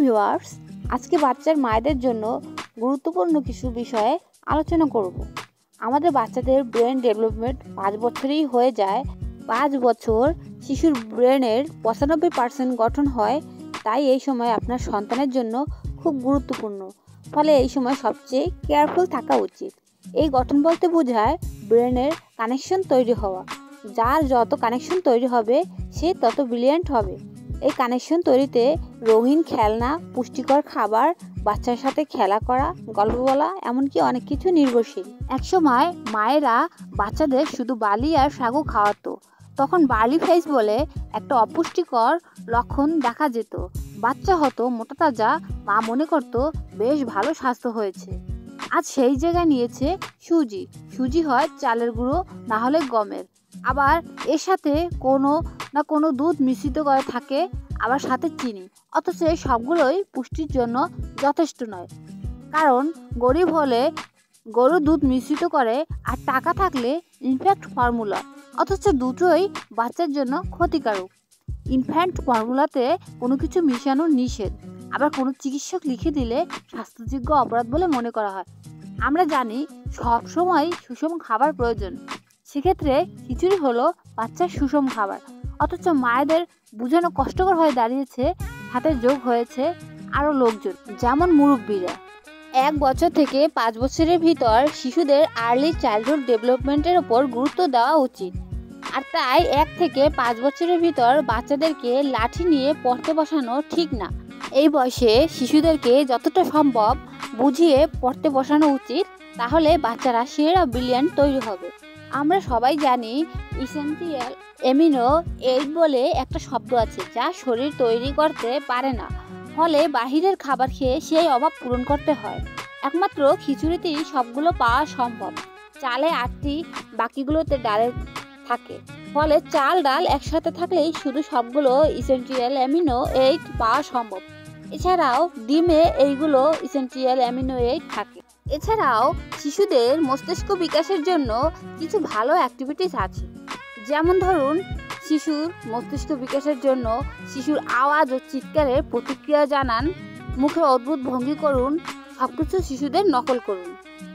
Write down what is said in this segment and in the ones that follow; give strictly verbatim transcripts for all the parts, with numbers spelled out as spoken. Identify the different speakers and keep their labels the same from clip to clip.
Speaker 1: Viewers, আজকে বাচ্চার মায়েদের জন্য গুরুত্বপূর্ণ কিছু বিষয়ে আলোচনা করব। আমাদের বাচ্চাদের ব্রেন ডেভেলপমেন্ট পাঁচ বছরেই হয়ে যায়। পাঁচ বছর শিশুর ব্রেনের পঁচানব্বই পার্সেন্ট গঠন হয়। তাই এই সময় আপনার সন্তানের জন্য খুব গুরুত্বপূর্ণ। ফলে এই সময় সবচেয়ে কেয়ারফুল থাকা উচিত। এই গঠন বলতে বোঝায় ব্রেনের কানেকশন তৈরি হওয়া। যার যত কানেকশন তৈরি হবে সে তত ব্রিলিয়ান্ট হবে। এই কানেকশন তৈরিতে রঙিন খেলনা, পুষ্টিকর খাবার, বাচ্চার সাথে খেলা করা, গল্প বলা, এমনকি অনেক কিছু নির্ভরশীল। একসময় মায়েরা বাচ্চাদের শুধু বালি আর সাগু খাওয়াতো। তখন বার্লি ফেস বলে একটা অপুষ্টিকর লক্ষণ দেখা যেত। বাচ্চা হতো মোটা তাজা, মা মনে করতো বেশ ভালো স্বাস্থ্য হয়েছে। আজ সেই জায়গায় নিয়েছে সুজি। সুজি হয় চালের গুঁড়ো, না হলে গমের। আবার এর সাথে কোনো না কোনো দুধ মিশ্রিত করে থাকে, আবার সাথে চিনি। অথচ এই সবগুলোই পুষ্টির জন্য যথেষ্ট নয়। কারণ গরিব হলে গরুর দুধ মিশ্রিত করে, আর টাকা থাকলে ইনফ্যাক্ট ফর্মুলা। অথচ দুটোই বাচ্চার জন্য ক্ষতিকারক। ইনফ্যান্ট ফর্মুলাতে কোনো কিছু মিশানো নিষেধ, আবার কোনো চিকিৎসক লিখে দিলে স্বাস্থ্যযোগ্য অপরাধ বলে মনে করা হয়। আমরা জানি সবসময় সুষম খাবার প্রয়োজন। সেক্ষেত্রে খিচুড়ি হলো বাচ্চার সুষম খাবার। অথচ মায়েদের বোঝানো কষ্টকর হয়ে দাঁড়িয়েছে। হাতে যোগ হয়েছে আরও লোকজন, যেমন মুরব্বীরা। এক বছর থেকে পাঁচ বছরের ভিতর শিশুদের আর্লি চাইল্ডহুড ডেভেলপমেন্টের ওপর গুরুত্ব দেওয়া উচিত। আর তাই এক থেকে পাঁচ বছরের ভিতর বাচ্চাদেরকে লাঠি নিয়ে পড়তে বসানো ঠিক না। এই বয়সে শিশুদেরকে যতটা সম্ভব বুঝিয়ে পড়তে বসানো উচিত। তাহলে বাচ্চারা সেরা ব্রিলিয়ান্ট তৈরি হবে। আমরা সবাই জানি ইসেনশিয়াল অ্যামিনো অ্যাসিড বলে একটা শব্দ আছে, যা শরীর তৈরি করতে পারে না। ফলে বাহিরের খাবার খেয়ে সেই অভাব পূরণ করতে হয়। একমাত্র খিচুড়িতেই সবগুলো পাওয়া সম্ভব। চালে আটটি, বাকিগুলোতে ডালে থাকে। ফলে চাল ডাল একসাথে থাকলেই শুধু সবগুলো ইসেনশিয়াল অ্যামিনো অ্যাসিড পাওয়া সম্ভব। এছাড়াও ডিমে এইগুলো ইসেনশিয়াল অ্যামিনো অ্যাসিড থাকে। এছাড়াও শিশুদের মস্তিষ্ক বিকাশের জন্য কিছু ভালো অ্যাক্টিভিটিস আছে। যেমন ধরুন, শিশুর মস্তিষ্ক বিকাশের জন্য শিশুর আওয়াজ ও চিৎকারের প্রতিক্রিয়া জানান, মুখে অদ্ভুত ভঙ্গি করুন, সবকিছু শিশুদের নকল করুন।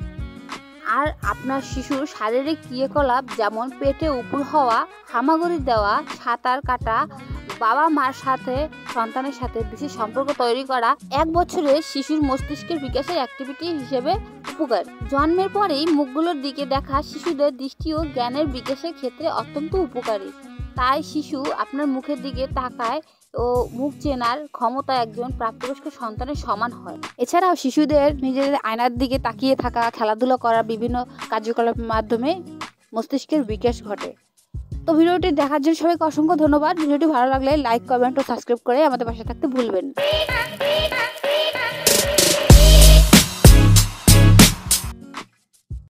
Speaker 1: আর আপনার শিশুর শারীরিক ক্রিয়াকলাপ, যেমন পেটে উপুড় হওয়া, হামাগুড়ি দেওয়া, সাঁতার কাটা, বাবা মার সাথে সন্তানের সাথে বিশেষ সম্পর্ক তৈরি করা এক বছরের শিশুর মস্তিষ্কের বিকাশের অ্যাক্টিভিটি হিসেবে উপকার। জন্মের পরেই মুখগুলোর দিকে দেখা শিশুদের দৃষ্টি ও জ্ঞানের বিকাশের ক্ষেত্রে অত্যন্ত উপকারী। তাই শিশু আপনার মুখের দিকে তাকায় ও মুখ চেনার ক্ষমতা একজন প্রাপ্তবয়স্ক সন্তানের সমান হয়। এছাড়াও শিশুদের নিজেদের আয়নার দিকে তাকিয়ে থাকা, খেলাধুলা করা, বিভিন্ন কার্যকলাপের মাধ্যমে মস্তিষ্কের বিকাশ ঘটে। তো ভিডিওটি দেখার জন্য সবাইকে অসংখ্য ধন্যবাদ। ভিডিওটি ভালো লাগলে লাইক, কমেন্ট ও সাবস্ক্রাইব করে আমাদের পাশে থাকতে ভুলবেন না।